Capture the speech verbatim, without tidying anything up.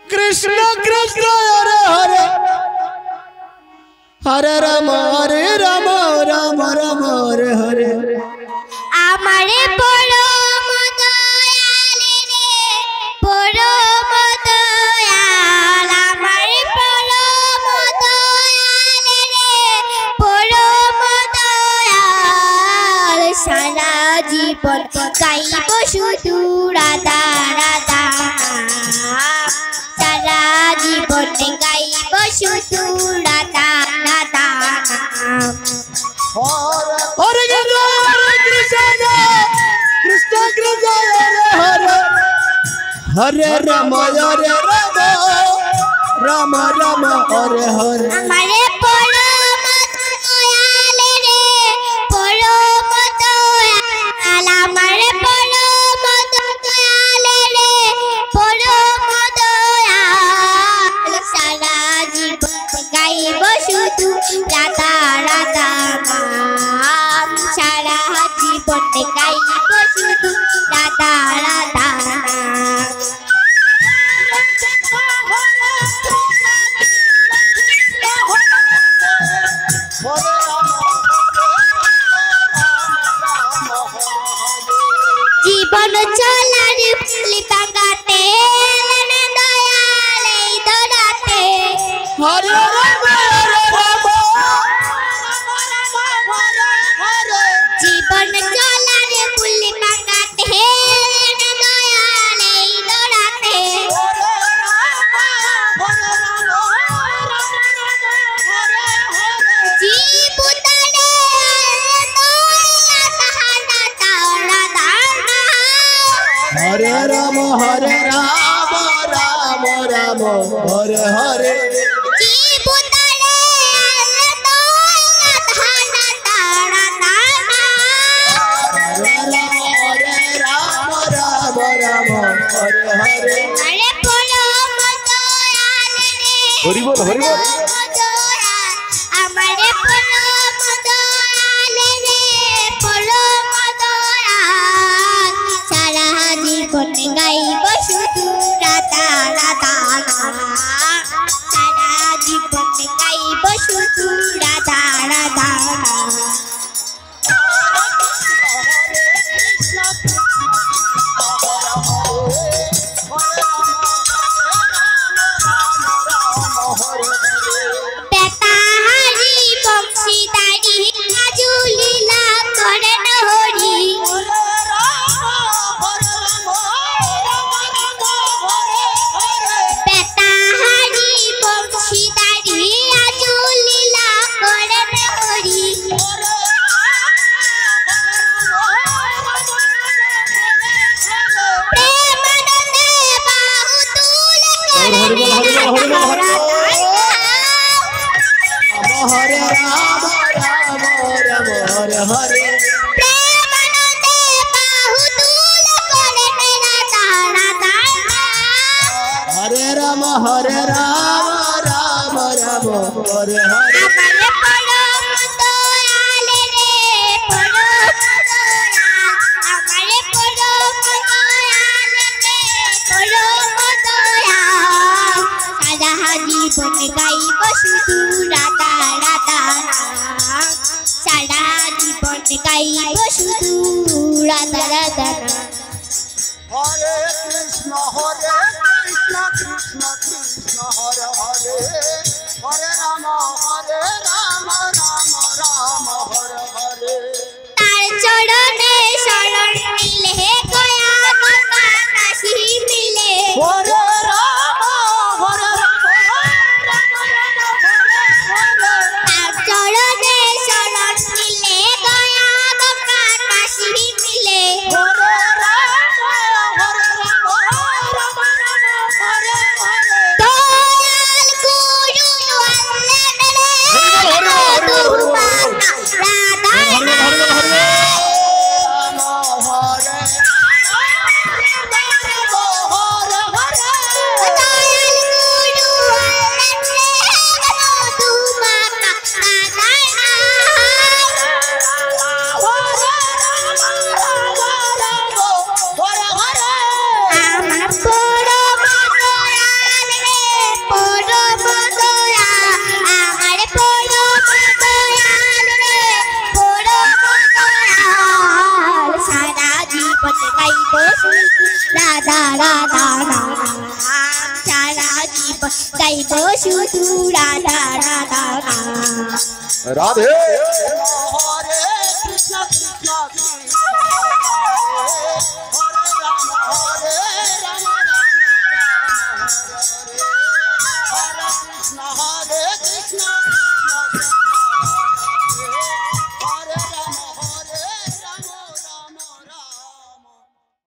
कृष्ण कृष्ण हरे हरे हरे राम हरे राम राम राम हरे हरे আমারে পরম দয়াল রে পরম দয়াল আমারে পরম দয়াল রে পরম দয়াল সারা জীবন গাইব শুধু রাধা রাধা সারা জীবন গাইব শুধু রাধা রাধা हरे कृष्ण कृष्ण कृष्ण हरे हरे हरे राम हरे राम राम राम हरे हरे हमारे परम दयाल रे परम दयाल हमारे परम दयाल रे परम दयाल सारा जीवन गाइब शुधु राधा राधा नाम सारा जीवन गाइब शुधु राधा राधा नाम জীবন চলার ফুলি পাকাতে দয়াল এই দরাতে हरे राम জীবন চলার ফুলি পাকাতে দয়াল এই দরাতে জীবতারে দয়া তাহারা তারা দানা हरे राम हरे राम राम राम हरे हरे জীবতারে দয়া তাহারা তারা দানা हरे राम राम राम हरे हरे আরে পরম দয়াল রে हरि बोल हरि बोल আমারে পরম দয়াল রে পরম দয়াল সারা জীবন গাইব শুধু রাধা রাধা নাম সারা জীবন গাইব শুধু রাধা রাধা নাম বেতাহারি বংশীদারি আজু লীলা করেন হরি বেতাহারি বংশীদারি আজু লীলা করেন হরি প্রেমানন্দে বাহু তুলে हरि बोल हरि बोल हरि बोल हरि बोल हरे राम राम राम हरे हरे প্রেমানন্দে বাহু তুলে করেন রাধা রাধা हरे राम हरे राम राम राम हरे हरे আমারে পরম দয়াল রে পরম দয়াল আমারে পরম দয়াল রে পরম দয়াল সারা জীবন গাইব শুধু রাধা রাধা নাম সারা জীবন গাইব শুধু রাধা রাধা নাম हरे कृष्ण हरे कृष्ण कृष्ण कृष्ण हरे हरे हरे राम हरे राम राम राम हरे हरे তার চরণে শরণ নিলে গয়া গঙ্গা কাশী মিলে हरे राम हरे राम তার চরণে শরণ নিলে গয়া গঙ্গা কাশী মিলে हरे राम हरे राम राम राम हरे हरे গাইব শুধু রাধা রাধা নাম সারা জীবন গাইব শুধু রাধা রাধা নাম राधे